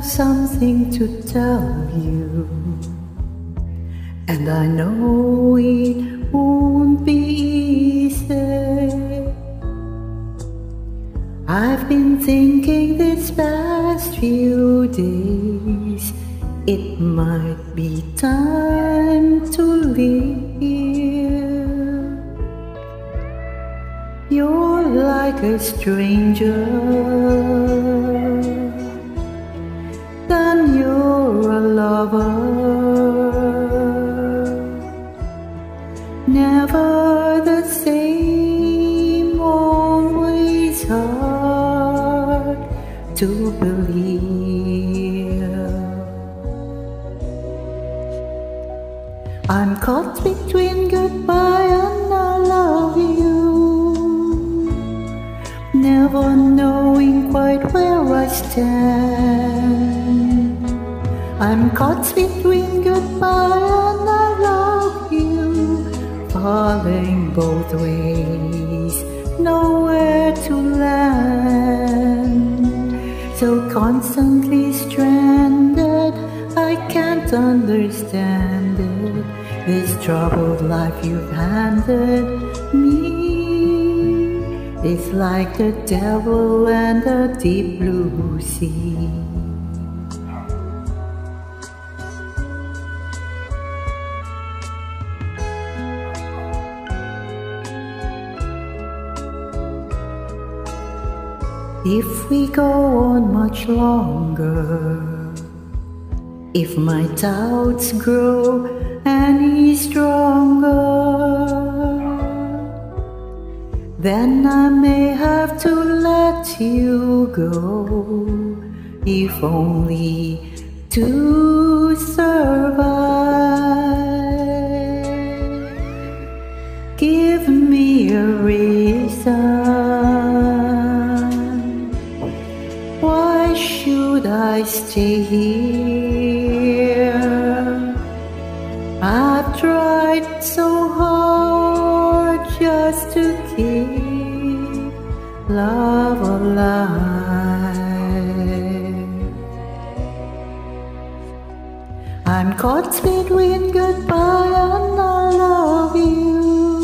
something to tell you, and I know it won't be easy. I've been thinking this past few days it might be time to leave. You're like a stranger, then you're a lover. Never the same, always hard to believe. I'm caught between goodbye and I love you, never knowing quite where I stand. I'm caught between goodbye and I love you, falling both ways, nowhere to land. So constantly stranded, I can't understand it, this troubled life you've handed me. It's like the devil and the deep blue sea. If we go on much longer, if my doubts grow any stronger, then I may have to let you go, if only to survive. Give me a reason, why should I stay here? I've tried so hard just to keep love alive. I'm caught between goodbye and I love you,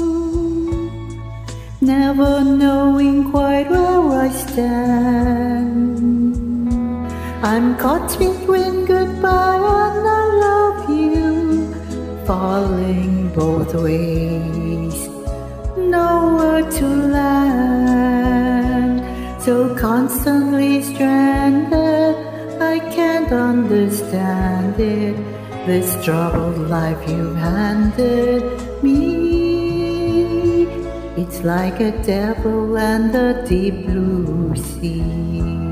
never knowing quite where I stand. I'm caught between goodbye and I love you, falling both ways, nowhere to land. So constantly stranded, I can't understand it, this troubled life you've handed me. It's like a devil and the deep blue sea.